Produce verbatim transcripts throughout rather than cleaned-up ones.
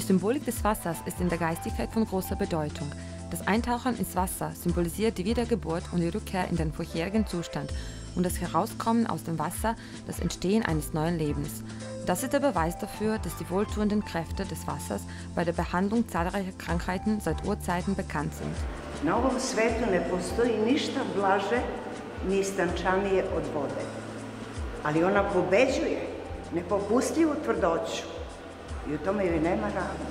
Symbolik des Wassers ist in der Geistigkeit von großer Bedeutung. Das Eintauchen ins Wasser symbolisiert die Wiedergeburt und die Rückkehr in den vorherigen Zustand und das Herauskommen aus dem Wasser, das Entstehen eines neuen Lebens. Das ist der Beweis dafür, dass die wohltuenden Kräfte des Wassers bei der Behandlung zahlreicher Krankheiten seit Urzeiten bekannt sind. Na ovom svetu ne postoji ništa blaže ni istančanije od vode. Ali ona pobeđuje nepopustljivu tvrdoću i u tome joj nema ravna.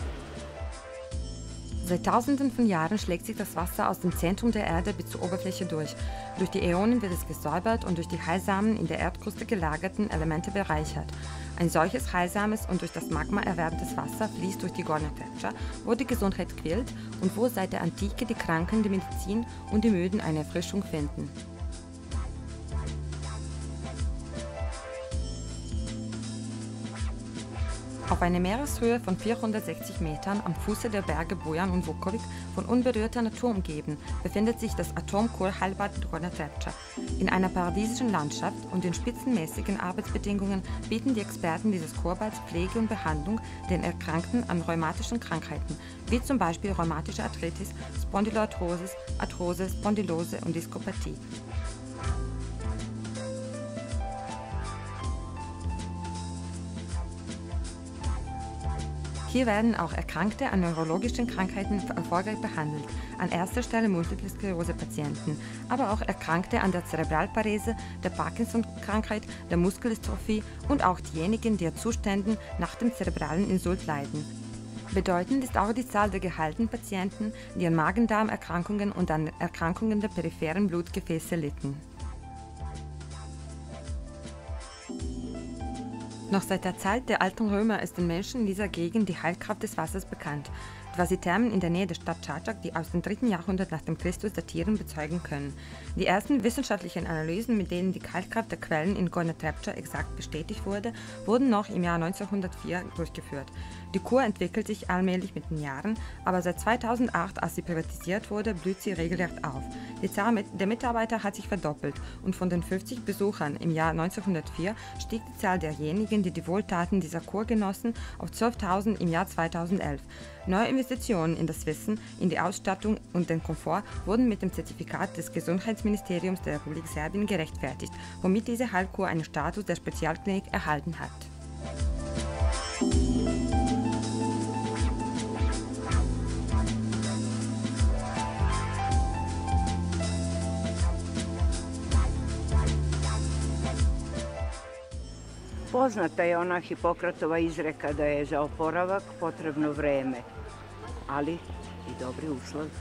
Seit Tausenden von Jahren schlägt sich das Wasser aus dem Zentrum der Erde bis zur Oberfläche durch. Durch die Äonen wird es gesäubert und durch die heilsamen, in der Erdkruste gelagerten Elemente bereichert. Ein solches heilsames und durch das Magma erwärmtes Wasser fließt durch die Gornja Trepča, wo die Gesundheit quillt und wo seit der Antike die Kranken, die Medizin und die Müden eine Erfrischung finden. Auf einer Meereshöhe von vierhundertsechzig Metern am Fuße der Berge Bojan und Vukovic, von unberührter Natur umgeben, befindet sich das Atomkurheilbad Gornja Trepča. In einer paradiesischen Landschaft und in spitzenmäßigen Arbeitsbedingungen bieten die Experten dieses Kurbads Pflege und Behandlung den Erkrankten an rheumatischen Krankheiten, wie zum Beispiel rheumatische Arthritis, Spondyloarthrosis, Arthrose, Spondylose und Diskopathie. Hier werden auch Erkrankte an neurologischen Krankheiten erfolgreich behandelt, an erster Stelle Multiple Sklerose-Patienten, aber auch Erkrankte an der Zerebralparese, der Parkinson-Krankheit, der Muskeldystrophie und auch diejenigen, die an Zuständen nach dem zerebralen Insult leiden. Bedeutend ist auch die Zahl der geheilten Patienten, die an Magen-Darm-Erkrankungen und an Erkrankungen der peripheren Blutgefäße litten. Noch seit der Zeit der alten Römer ist den Menschen in dieser Gegend die Heilkraft des Wassers bekannt, was die Thermen in der Nähe der Stadt Čačak, die aus dem dritten Jahrhundert nach dem Christus datieren, bezeugen können. Die ersten wissenschaftlichen Analysen, mit denen die Heilkraft der Quellen in Gornja Trepča exakt bestätigt wurde, wurden noch im Jahr neunzehnhundertvier durchgeführt. Die Kur entwickelt sich allmählich mit den Jahren, aber seit zweitausendacht, als sie privatisiert wurde, blüht sie regelrecht auf. Die Zahl der Mitarbeiter hat sich verdoppelt und von den fünfzig Besuchern im Jahr neunzehnhundertvier stieg die Zahl derjenigen, die die Wohltaten dieser Kur genossen, auf zwölftausend im Jahr zweitausendelf. Neue Investitionen in das Wissen, in die Ausstattung und den Komfort wurden mit dem Zertifikat des Gesundheitsministeriums der Republik Serbien gerechtfertigt, womit diese Heilkur einen Status der Spezialklinik erhalten hat. Poznata je ona Hipokratova izreka da je za oporavak potrebno vreme, ali i dobri uslovi.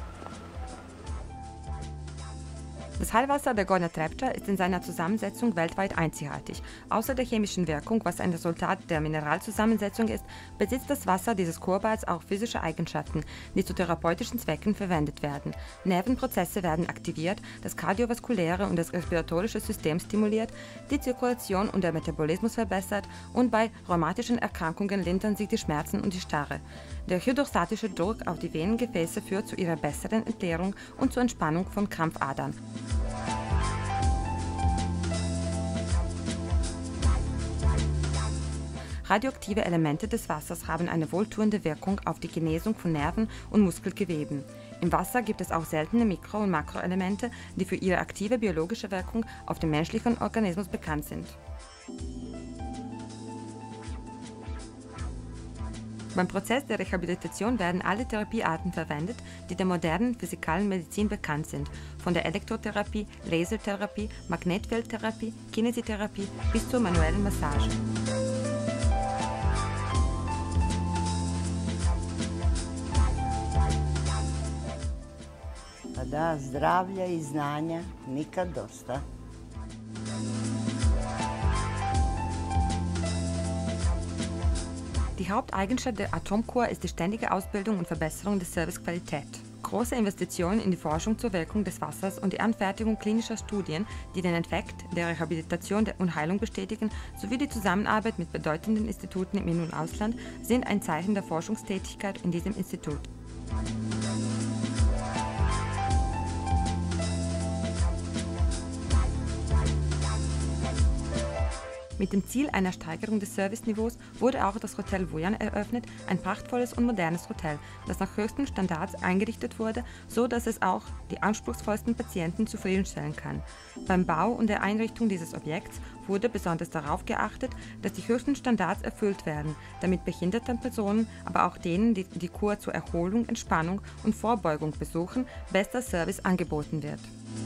Das Heilwasser der Gornja Trepča ist in seiner Zusammensetzung weltweit einzigartig. Außer der chemischen Wirkung, was ein Resultat der Mineralzusammensetzung ist, besitzt das Wasser dieses Kurbads auch physische Eigenschaften, die zu therapeutischen Zwecken verwendet werden. Nervenprozesse werden aktiviert, das kardiovaskuläre und das respiratorische System stimuliert, die Zirkulation und der Metabolismus verbessert und bei rheumatischen Erkrankungen lindern sich die Schmerzen und die Starre. Der hydrostatische Druck auf die Venengefäße führt zu ihrer besseren Entleerung und zur Entspannung von Krampfadern. Radioaktive Elemente des Wassers haben eine wohltuende Wirkung auf die Genesung von Nerven und Muskelgeweben. Im Wasser gibt es auch seltene Mikro- und Makroelemente, die für ihre aktive biologische Wirkung auf den menschlichen Organismus bekannt sind. Beim Prozess der Rehabilitation werden alle Therapiearten verwendet, die der modernen physikalen Medizin bekannt sind, von der Elektrotherapie, Lasertherapie, Magnetfeldtherapie, Kinesietherapie bis zur manuellen Massage. Pa da, zdravlja i znanja nikad dosta. Die Haupteigenschaft der Atomkur ist die ständige Ausbildung und Verbesserung der Servicequalität. Große Investitionen in die Forschung zur Wirkung des Wassers und die Anfertigung klinischer Studien, die den Effekt der Rehabilitation und Heilung bestätigen, sowie die Zusammenarbeit mit bedeutenden Instituten im In- und Ausland sind ein Zeichen der Forschungstätigkeit in diesem Institut. Mit dem Ziel einer Steigerung des Serviceniveaus wurde auch das Hotel Vujan eröffnet, ein prachtvolles und modernes Hotel, das nach höchsten Standards eingerichtet wurde, so dass es auch die anspruchsvollsten Patienten zufriedenstellen kann. Beim Bau und der Einrichtung dieses Objekts wurde besonders darauf geachtet, dass die höchsten Standards erfüllt werden, damit behinderten Personen, aber auch denen, die die Kur zur Erholung, Entspannung und Vorbeugung besuchen, bester Service angeboten wird.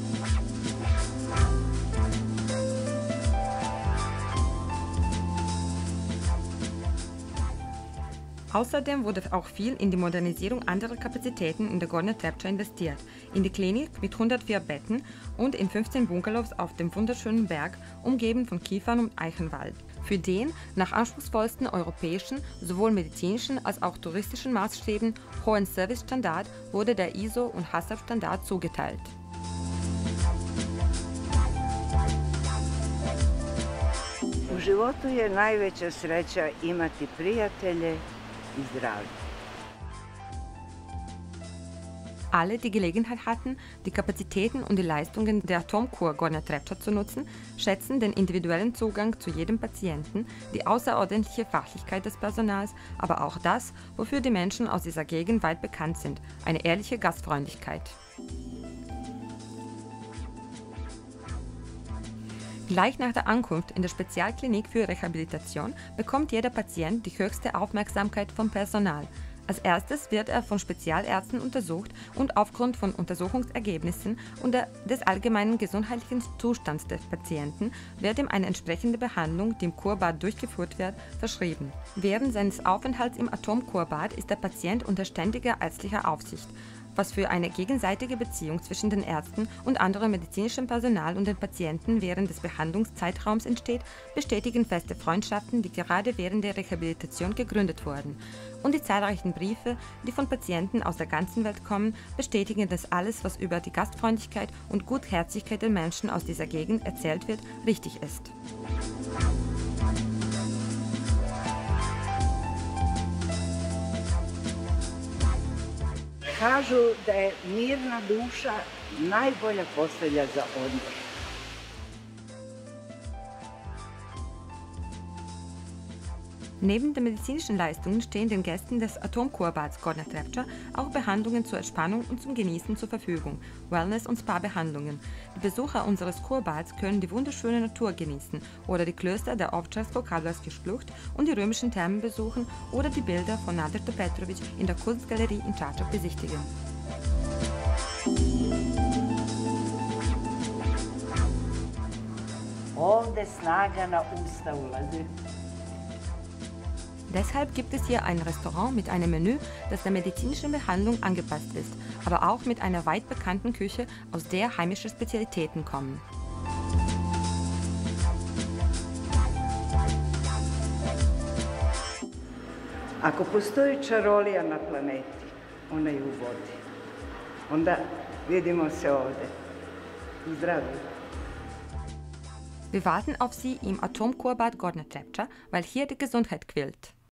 Außerdem wurde auch viel in die Modernisierung anderer Kapazitäten in der Gornja Trepča investiert, in die Klinik mit hundertvier Betten und in fünfzehn Bungalows auf dem wunderschönen Berg, umgeben von Kiefern und Eichenwald. Für den nach anspruchsvollsten europäischen, sowohl medizinischen als auch touristischen Maßstäben hohen Servicestandard wurde der I S O- und HACCP-Standard zugeteilt. U životu je najveća sreća imati prijatelje i zdravlje. Alle, die Gelegenheit hatten, die Kapazitäten und die Leistungen der Atomkur Gornja Trepča zu nutzen, schätzen den individuellen Zugang zu jedem Patienten, die außerordentliche Fachlichkeit des Personals, aber auch das, wofür die Menschen aus dieser Gegend weit bekannt sind, eine ehrliche Gastfreundlichkeit. Gleich nach der Ankunft in der Spezialklinik für Rehabilitation bekommt jeder Patient die höchste Aufmerksamkeit vom Personal. Als erstes wird er von Spezialärzten untersucht und aufgrund von Untersuchungsergebnissen und des allgemeinen gesundheitlichen Zustands des Patienten wird ihm eine entsprechende Behandlung, die im Kurbad durchgeführt wird, verschrieben. Während seines Aufenthalts im Atomkurbad ist der Patient unter ständiger ärztlicher Aufsicht, was für eine gegenseitige Beziehung zwischen den Ärzten und anderem medizinischen Personal und den Patienten während des Behandlungszeitraums entsteht, bestätigen feste Freundschaften, die gerade während der Rehabilitation gegründet wurden. Und die zahlreichen Briefe, die von Patienten aus der ganzen Welt kommen, bestätigen, dass alles, was über die Gastfreundlichkeit und Gutherzigkeit der Menschen aus dieser Gegend erzählt wird, richtig ist. Kažu da je mirna duša najbolja postelja za odmor. Neben den medizinischen Leistungen stehen den Gästen des Atomkurbads Gornja Trepča auch Behandlungen zur Entspannung und zum Genießen zur Verfügung, Wellness- und Spa-Behandlungen. Die Besucher unseres Kurbads können die wunderschöne Natur genießen oder die Klöster der Ovčarsko-Kablarske Schlucht und die römischen Thermen besuchen oder die Bilder von Nadežda Petrović in der Kunstgalerie in Čačak besichtigen. Ovde snaga na usta ulazi. Deshalb gibt es hier ein Restaurant mit einem Menü, das der medizinischen Behandlung angepasst ist, aber auch mit einer weit bekannten Küche, aus der heimische Spezialitäten kommen. Ako postoji čarolija na planeti, ona je u vodi. Onda vidimo se ovde. Zdravlje. Wir warten auf Sie im Atomkurbad Gornja Trepča, weil hier die Gesundheit quillt.